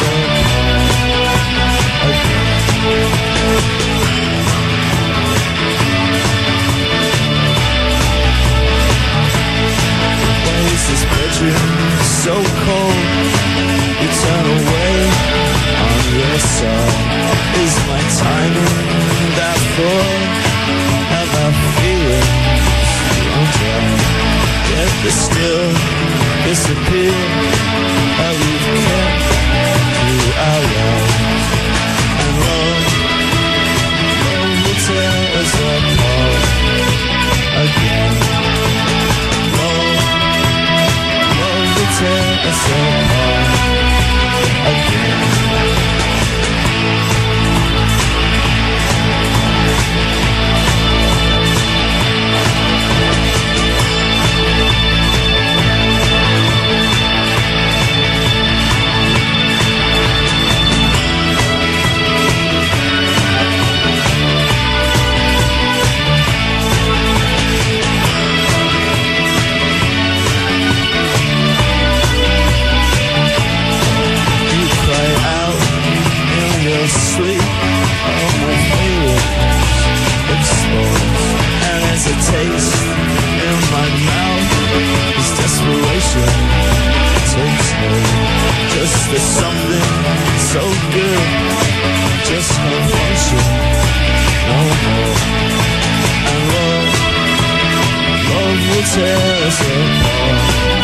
So cold, you turn away on your side. Is my timing that full? Have I feelings undone? Yet they still disappear. How we've kept through our lives. And love will tear us apart again. Tear us apart again. Sweet, all my favorites exposed, and as a taste in my mouth, this desperation takes hold. Just there's something so good, just no function, no more. And love will tear us apart.